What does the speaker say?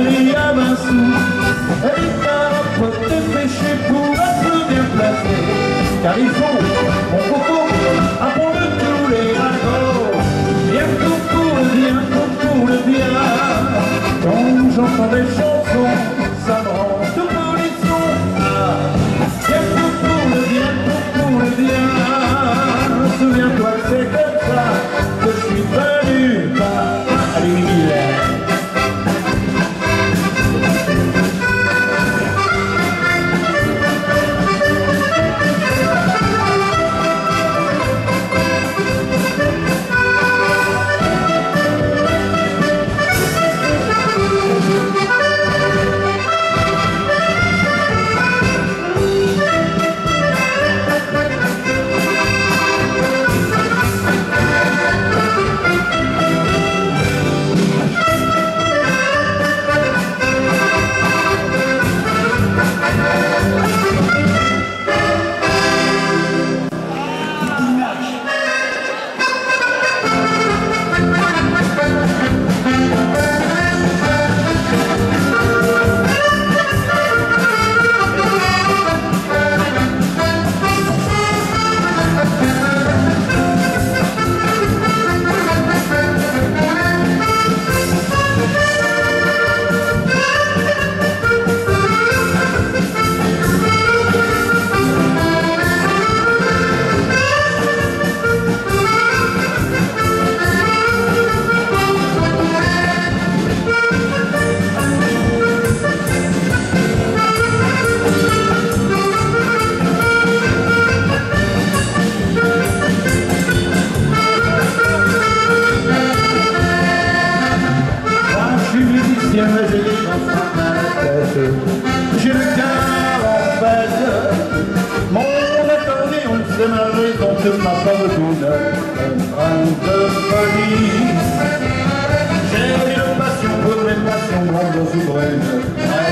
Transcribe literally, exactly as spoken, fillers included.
chérie à vingt sous. Elle est à la pote de péché pour être bien placé. Car il faut, mon coco, apprendre tous les ragots. Bien coco, bien coco, le bien. Quand j'entends des chansons, ça me rend tout polisson. Ah, bien coco, le bien coco, le bien. Souviens-toi que c'est comme ça que je suis venu par l'huile. J'ai le cœur en fête, mon accordéon c'est ma raison de ma fortune, un train de folie. J'ai une passion pour mes passions grandes ou souveraines.